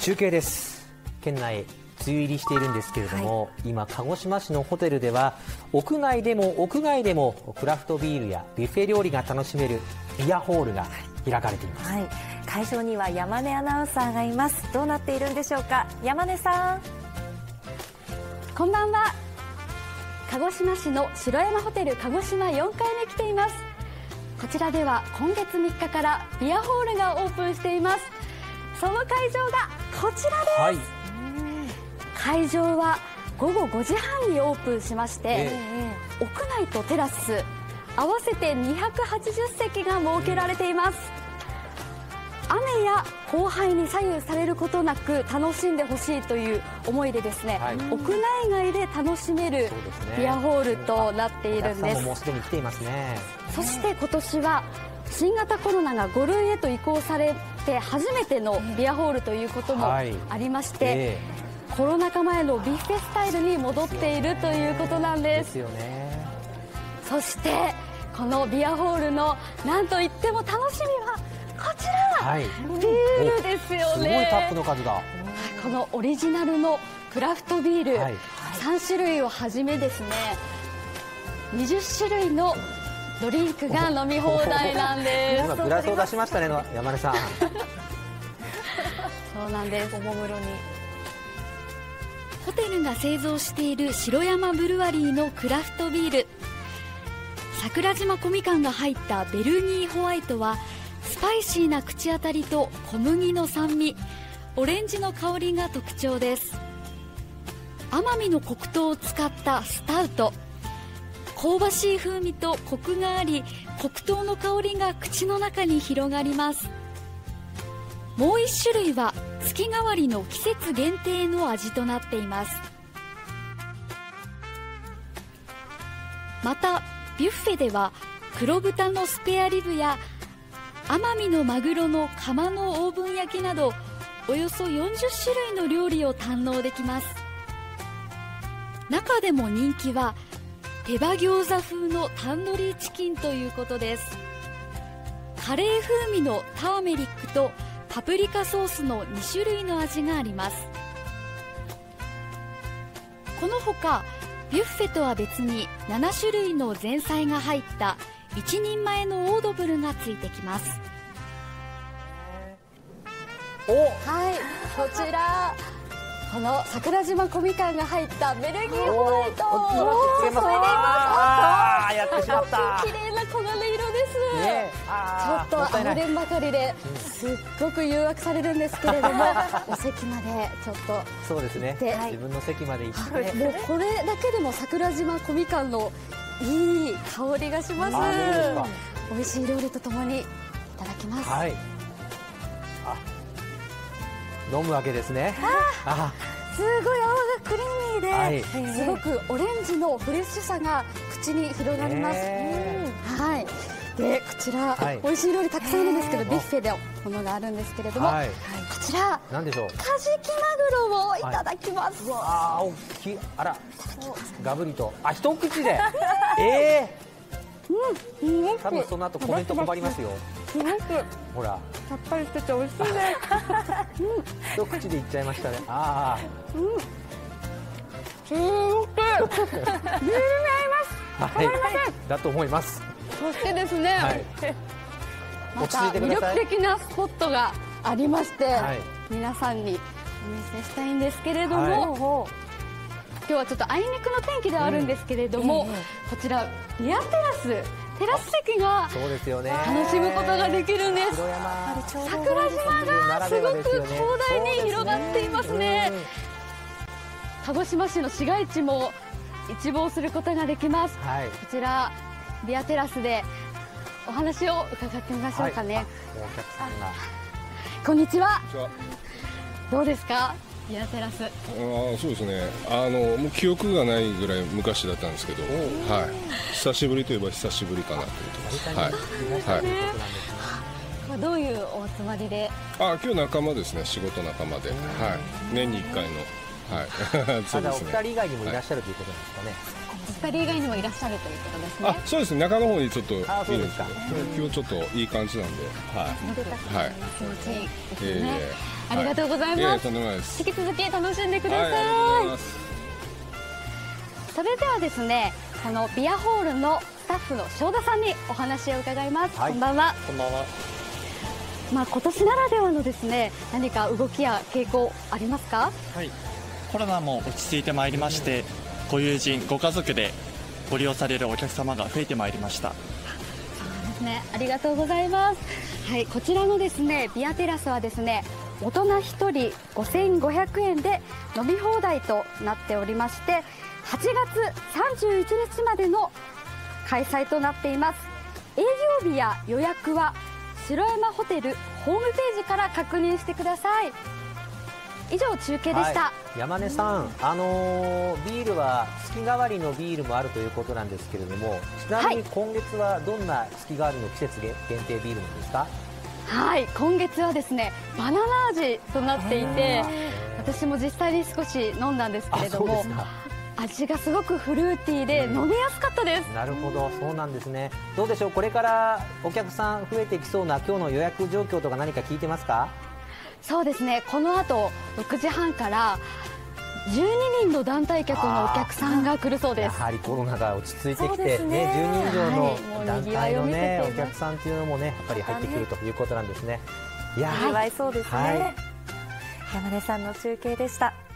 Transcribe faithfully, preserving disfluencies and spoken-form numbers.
中継です。県内梅雨入りしているんですけれども、はい、今鹿児島市のホテルでは屋内でも屋外でもクラフトビールやビュッフェ料理が楽しめるビアホールが開かれています、はい、 会場には山根アナウンサーがいます。どうなっているんでしょうか。山根さん、 こんばんは。鹿児島市の城山ホテル鹿児島よんかいめ来ています。こちらでは今月みっかからビアホールがオープンしています。その会場がこちらです、はい、会場はごごごじはんにオープンしまして、えー、屋内とテラス合わせてにひゃくはちじゅっせきが設けられています。雨や降灰に左右されることなく楽しんでほしいという思いでですね、はい、屋内外で楽しめるビアホールとなっているんです。 もうすでに来ていますね。 そして今年は新型コロナがご類へと移行されて初めてのビアホールということもありまして、はいえー、コロナ禍前のビュッフェスタイルに戻っているということなんです。 ですよね。 そしてこのビアホールのなんといっても楽しみはこちら、はい、ビールですよね。 すごいタップの数が。 このオリジナルのクラフトビール、はい、さんしゅるいをはじめですねにじゅっしゅるいのドリンクが飲み放題なんです。 今グラスを出しましたね、山根さん。 そうなんです。おもむろにホテルが製造している城山ブルワリーのクラフトビール、桜島小みかんが入ったベルギーホワイトはスパイシーな口当たりと小麦の酸味、オレンジの香りが特徴です。奄美の黒糖を使ったスタウト、香ばしい風味とコクがあり、黒糖の香りが口の中に広がります。もう一種類は月替わりの季節限定の味となっています。またビュッフェでは黒豚のスペアリブや奄美のマグロの釜のオーブン焼きなどおよそよんじゅっしゅるいの料理を堪能できます。中でも人気は手羽餃子風のタンドリーチキンということです。カレー風味のターメリックとパプリカソースのにしゅるいの味があります。このほかビュッフェとは別にななしゅるいの前菜が入ったいちにんまえのオードブルがついてきます。 お、はい、こちらこの桜島小みかんが入ったベルギーホワイト、 おお、ああ、やってしまった。 綺麗な黄金色です、ね、ちょっとあふれんばかりですっごく誘惑されるんですけれどもお席までちょっとそうですね、はい、自分の席まで行って、 もうこれだけでも桜島小みかんのいい香りがします。美味しい料理とともにいただきます。 はい、あ、飲むわけですね。 ああ、すごい泡がクリーミーで、はい、すごくオレンジのフレッシュさが口に広がります、えー、はい。でこちら、はい、美味しい料理たくさんあるんですけど、ビュッフェでものがあるんですけれども、はい、こちら何でしょう、 カジキマグロをいただきます、 はい、ああ、大きい、あら、ガブリと、あ、一口でええー、うん、多分その後コメント困りますよ。 すごくほらさっぱりしてて美味しいです、 うん、一口でいっちゃいましたね。ああ、 うん、すごくビールに合います。 はい、だと思います。 そしてですね、はい、また魅力的なスポットがありまして、はい、皆さんにお見せしたいんですけれども、はい、今日はちょっとあいにくの天気ではあるんですけれども、うんえー、こちらビアテラステラス席が楽しむことができるんです。桜島がすごく広大に広がっていますね。鹿児島市の市街地も一望することができます、はい、こちらビアテラスでお話を伺ってみましょうかね、はい、 お客さんがこんにちは。どうですか、ビアテラス。あ、 そうですね、あのもう記憶がないぐらい昔だったんですけど、はい、久しぶりといえば久しぶりかなというところ。はいはいはい、どういうお集まりで。 あ、今日仲間ですね、仕事仲間で、はい、年にいっかいの、はい、 そうですね。お二人以外にもいらっしゃるということなんですかね。 ふたり以外にもいらっしゃるということですね。 あ、そうですね、中の方にちょっといるんですけど、今日ちょっといい感じなんで、はい、はい、 気持ちいいですね。あありがとうございいやいやます。 とんでもないです。 引き続き楽しんでください。 はい、ありがとうございます。 それではですね、このビアホールのスタッフの正田さんにお話を伺います。 はい、 こんばんは。 こんばんは。 まあ今年ならではのですね、何か動きや傾向ありますか？ はい。コロナも落ち着いてまいりまして、ご友人ご家族でご利用されるお客様が増えてまいりました。 そうですね、ありがとうございます。はい、こちらのですねビアテラスはですね、大人ひとりごせんごひゃくえんで飲み放題となっておりまして、はちがつさんじゅういちにちまでの開催となっています。営業日や予約は城山ホテルホームページから確認してください。以上、中継でした。 はい、山根さん、あのー、ビールは月替わりのビールもあるということなんですけれども、ちなみに今月はどんな月替わりの季節限定ビールなんですか？ はい、今月はですねバナナ味となっていて、私も実際に少し飲んだんですけれども、味がすごくフルーティーで飲みやすかったです。 なるほど、そうなんですね。どうでしょう、これからお客さん増えてきそうな今日の予約状況とか何か聞いてますか？ そうですね、この後ろくじはんからじゅうににんの団体客のお客さんが来るそうです。 やはりコロナが落ち着いてきて、 ねね、じゅうにん以上の団体の、ね、 はい、 お客さんというのもねやっぱり入ってくるということなんですね。 にぎわいそうですね。 はい、 山根さんの中継でした。